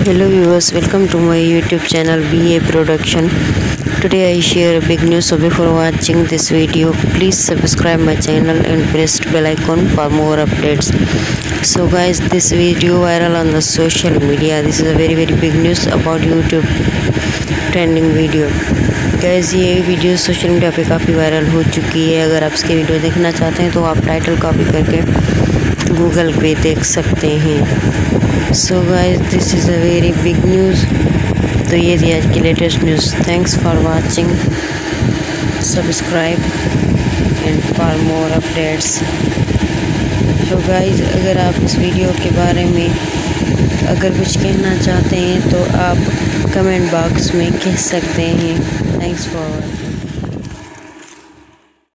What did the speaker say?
Hello viewers, welcome to my YouTube channel BA Production. Today I share a big news. So before watching this video, please subscribe my channel and press bell icon for more updates. So guys, this video viral on the social media. This is a very big news about YouTube trending video. Guys ये video social media पे काफ़ी viral हो चुकी है। अगर आप इसकी video देखना चाहते हैं तो आप टाइटल कॉपी करके गूगल पे देख सकते हैं। So guys this is a very big news. तो ये थी आज की latest news. Thanks for watching, subscribe and for more updates. तो गाइस अगर आप इस वीडियो के बारे में अगर कुछ कहना चाहते हैं तो आप कमेंट बॉक्स में कह सकते हैं। Thanks for